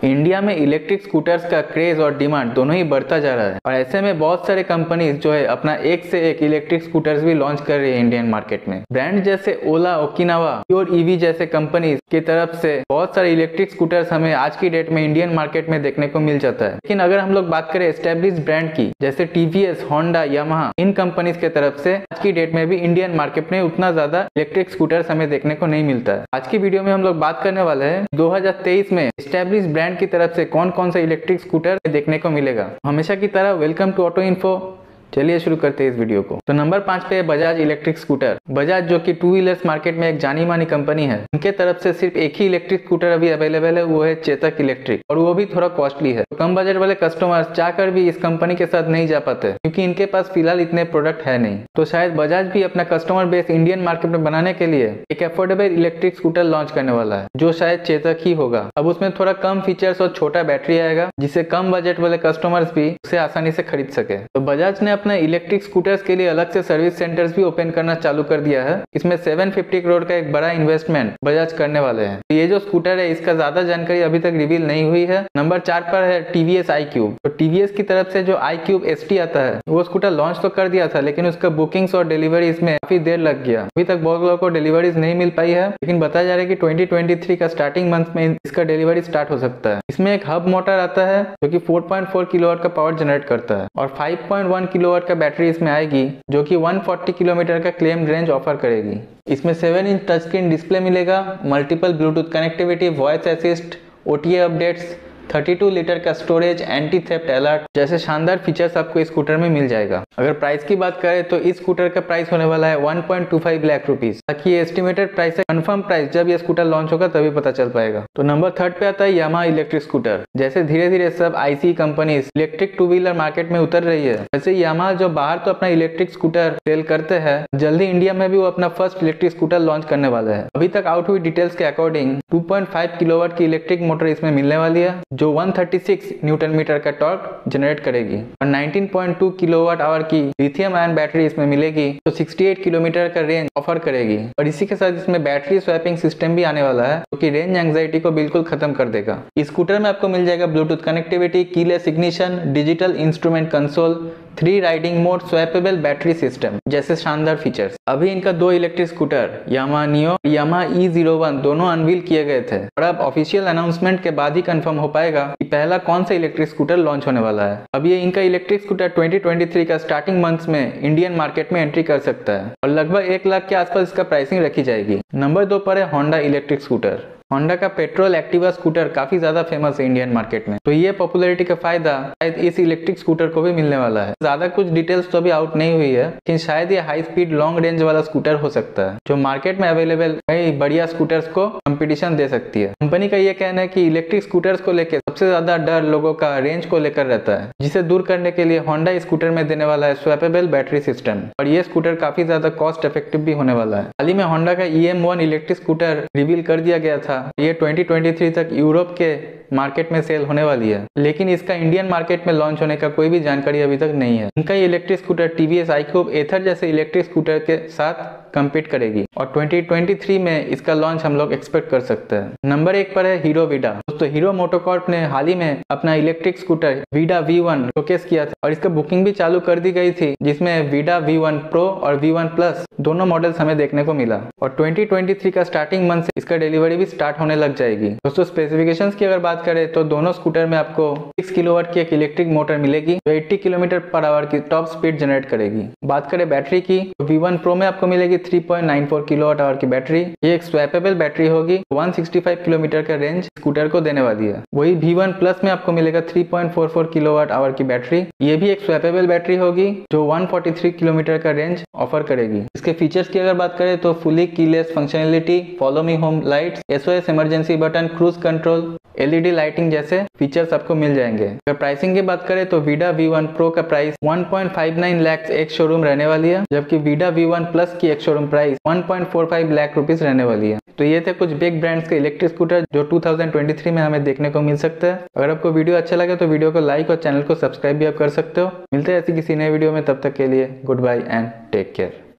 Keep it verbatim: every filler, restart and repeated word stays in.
India में electric scooters का craze और डिमांड दोनों ही बढ़ता जा रहा है और ऐसे में बहुत सारे कंपनीज जो है अपना एक से एक इलेक्ट्रिक स्कूटर्स भी लॉन्च कर रही है इंडियन मार्केट में। ब्रांड जैसे ओला, ओकिनावा, प्योर ईवी जैसे कंपनीज की तरफ से बहुत सारे इलेक्ट्रिक स्कूटर्स हमें आज की डेट में इंडियन मार्केट में देखने को मिल जाता है। लेकिन अगर हम लोग बात करें एस्टेब्लिश ब्रांड की जैसे टीवीएस, होंडा, यामाहा, इन कंपनीज के तरफ से आज की डेट में भी इंडियन मार्केट में उतना ज्यादा इलेक्ट्रिक स्कूटर्स हमें देखने को नहीं मिलता है। आज की वीडियो में हम लोग बात करने वाले हैं दो हजार तेईस में एस्टेब्लिश ब्रांड की तरफ से कौन कौन सा इलेक्ट्रिक स्कूटर देखने को मिलेगा। हमेशा की तरह वेलकम टू ऑटो इन्फो। चलिए शुरू करते हैं इस वीडियो को। तो नंबर पांच पे है बजाज इलेक्ट्रिक स्कूटर। बजाज जो कि टू व्हीलर्स मार्केट में एक जानी मानी कंपनी है, उनके तरफ से सिर्फ एक ही इलेक्ट्रिक स्कूटर अभी अवेलेबल है, वो है चेतक इलेक्ट्रिक, और वो भी थोड़ा कॉस्टली है। तो कम बजट वाले कस्टमर्स चाहकर भी इस कंपनी के साथ नहीं जा पाते क्योंकि इनके पास फिलहाल इतने प्रोडक्ट है नहीं। तो शायद बजाज भी अपना कस्टमर बेस इंडियन मार्केट में बनाने के लिए एक अफोर्डेबल इलेक्ट्रिक स्कूटर लॉन्च करने वाला है, जो शायद चेतक ही होगा। अब उसमें थोड़ा कम फीचर्स और छोटा बैटरी आएगा, जिससे कम बजट वाले कस्टमर्स भी उसे आसानी से खरीद सके। तो बजाज ने अपना इलेक्ट्रिक स्कूटर्स के लिए अलग से सर्विस सेंटर्स भी ओपन करना चालू कर दिया है। इसमें सात सौ पचास करोड़ का एक बड़ा इन्वेस्टमेंट बजाज करने वाले हैं। तो ये जो स्कूटर है इसका ज्यादा जानकारी अभी तक रिवील नहीं हुई है। नंबर चार पर है टीवीएस आई क्यूब। तो टीवीएस की तरफ से जो आई क्यूब एसटी आता है वो स्कूटर लॉन्च तो कर दिया था, लेकिन उसका बुकिंग्स और डिलीवरी इसमें काफी देर लग गया। अभी तक बहुत लोगों को डिलीवरीज नहीं मिल पाई है, लेकिन बताया जा रहा है कि ट्वेंटी ट्वेंटी थ्री का स्टार्टिंग मंथ में इसका डिलीवरी स्टार्ट हो सकता है। इसमें एक हब मोटर आता है जो कि फोर पॉइंट फोर किलोवाट का पावर जनरेट करता है और फाइव पॉइंट वन किलोवाट का बैटरी इसमें आएगी, जो कि एक सौ चालीस किलोमीटर का क्लेम रेंज ऑफर करेगी। इसमें seven inch touch screen display मिलेगा, multiple bluetooth connectivity, voice assist, OTA updates, बत्तीस लीटर का स्टोरेज, एंटी थेफ्ट अलर्ट जैसे शानदार फीचर्स आपको इस स्कूटर में मिल जाएगा। अगर प्राइस की बात करें तो इस स्कूटर का प्राइस होने वाला है one point two five lakh rupees. ताकि ये एस्टिमेटेड प्राइस है, कंफर्म प्राइस जब ये स्कूटर लॉन्च होगा तभी पता चल पाएगा। तो नंबर थर्ड पे आता है यामाहा इलेक्ट्रिक स्कूटर। जैसे धीरे धीरे सब IC companies electric two wheeler market में उतर रही है, वैसे यामाहा जो बाहर तो अपना इलेक्ट्रिक स्कूटर सेल करते हैं, जल्दी इंडिया में भी वो अपना फर्स्ट इलेक्ट्रिक स्कूटर लॉन्च करने वाला है। अभी तक आउट हुई डिटेल्स के according to point five kilowatt की इलेक्ट्रिक मोटर इसमें मिलने वाली है, जो one thirty six newton metre का टॉर्क जनरेट करेगी, और nineteen point two kilowatt hour की लिथियम आयन बैटरी इसमें मिलेगी, जो अड़सठ किलोमीटर का रेंज ऑफर करेगी। और इसी के साथ इसमें बैटरी स्वैपिंग सिस्टम भी आने वाला है, जो कि रेंज एंजाइटी को बिल्कुल खत्म कर देगा। इस स्कूटर में आपको मिल जाएगा bluetooth connectivity, keyless ignition, digital instrument console, three riding mode, swappable battery system जैसे शानदार फीचर्स। अभी इनका दो electric scooter Yamaha Neo, Yamaha E zero one दोनों अनवील किए गए थे, और अब ऑफिशियल अनाउंसमेंट के बाद ही कंफर्म हो पाएगा कि पहला कौन सा इलेक्ट्रिक स्कूटर लॉन्च होने वाला है। अब ये इनका electric scooter twenty twenty three का स्टार्टिंग मंथ्स में इंडियन मार्केट में एंट्री कर सकता है और लगभग एक लाख के आसपास इसका प्राइसिंग रखी जाएगी। नंबर दो पर है होंडा इलेक्ट्रिक स्कूटर। होंडा का पेट्रोल एक्टिवा स्कूटर काफी ज्यादा फेमस है इंडियन मार्केट में, तो ये पॉपुलैरिटी का फायदा शायद इस इलेक्ट्रिक स्कूटर को भी मिलने वाला है। ज्यादा कुछ डिटेल्स तो अभी आउट नहीं हुई है, लेकिन शायद ये हाई स्पीड लॉन्ग रेंज वाला स्कूटर हो सकता है, जो मार्केट में अवेलेबल कई बढ़िया स्कूटर्स को कंपटीशन दे सकती है। कंपनी का ये कहना है कि इलेक्ट्रिक स्कूटर्स को लेकर सबसे ज्यादा डर लोगों का रेंज को लेकर रहता है, जिसे दूर करने के लिए होंडा स्कूटर में देने वाला है स्वैपेबल बैटरी सिस्टम, और ये स्कूटर काफी ज्यादा कॉस्ट इफेक्टिव भी होने वाला है। हाल ही में होंडा का E M one electric scooter reveal कर दिया गया था। ये ट्वेंटी ट्वेंटी थ्री तक यूरोप के मार्केट में सेल होने वाली है, लेकिन इसका इंडियन मार्केट में लॉन्च होने का कोई भी जानकारी अभी तक नहीं है। इनका ये electric scooter TVS iQube Ather जैसे इलेक्ट्रिक स्कूटर के साथ कम्पीट करेगी, और ट्वेंटी ट्वेंटी थ्री में इसका लॉन्च हम लोग एक्सपेक्ट कर सकते हैं। नंबर एक पर है हीरो वीडा। दोस्तों, हीरो मोटोकॉर्प ने हाल ही में अपना electric scooter Vida V one showcase किया था, और इसका बुकिंग भी चालू कर दी गई थी, जिसमें वीडा वी वन प्रो और वी वन प्लस दोनों मॉडल्स हमें देखने को मिला, और ट्वेंटी ट्वेंटी थ्री का स्टार्टिंग मंथ से इसका डिलीवरी भी स्टार्ट होने लग जाएगी। दोस्तों, स्पेसिफिकेशंस की अगर बात करें तो दोनों स्कूटर में आपको सिक्स किलोवाट की एक इलेक्ट्रिक मोटर मिलेगी, जो अस्सी किलोमीटर पर आवर की टॉप स्पीड जनरेट करेगी। बात करें बैटरी की तो वी वन प्रो में आपको मिलेगी three point nine four kilowatt hour की बैटरी। ये एक स्वैपेबल बैटरी होगी, वन सिक्सटी फाइव किलोमीटर का रेंज स्कूटर को देने वाली है। वही वी वन प्लस में आपको मिलेगा three point four four kilowatt hour की बैटरी। ये भी एक स्वैपेबल बैटरी होगी, जो वन फोर्टी थ्री किलोमीटर का रेंज ऑफर करेगी। इसके फीचर्स की अगर बात करें तो fully keyless functionality, follow me home lights, SOS emergency button, cruise control, LED lighting जैसे फीचर्स आपको मिल जाएंगे। अगर प्राइसिंग की बात करें तो वीडा वी वन प्रो का price one point five nine lakh एक शोरूम रहने वाली है, जबकि वीडा वी वन प्लस की एक showroom price one point four five lakh rupees रहने वाली है। तो ये थे कुछ बिग ब्रांड्स के इलेक्ट्रिक स्कूटर जो टू थाउजेंड ट्वेंटी थ्री में हमें देखने को मिल सकते हैं। अगर आपको वीडियो अच्छा लगे तो वीडियो को लाइक और चैनल को सब्सक्राइब भी आप कर सकते हो। मिलते हैं ऐसी किसी नए वीडियो में, तब तक के लिए good bye and take care.